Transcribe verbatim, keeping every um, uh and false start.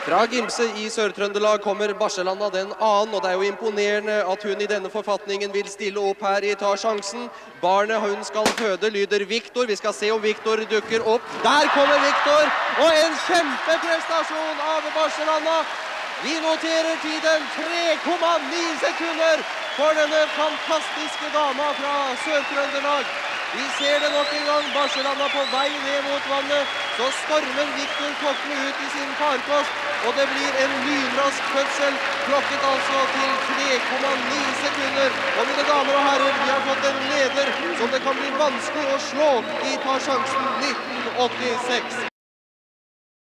Fra Gimse i Sør-Trøndelag kommer Barselanda den annen, og det er jo imponerende at hun i denne forfatningen vil stille opp her i Ta sjansen. Barnet hun skal føde lyder Victor. Vi skal se om Victor dukker opp. Der kommer Victor, og en kjempeprestasjon av Barselanda. Vi noterer tiden tre komma ni sekunder for denne fantastiske dama fra Sør-Trøndelag. Vi ser det nok en gang, Barselanda på vei ned mot vannet, så stormer Victor Kokle ut i sin farkost, og det blir en lynrask fødsel, klokket altså til tre komma ni sekunder. Og mine damer og herrer, vi har fått en leder som det kan bli vanskelig å slå i Ta sjansen nitten åttiseks.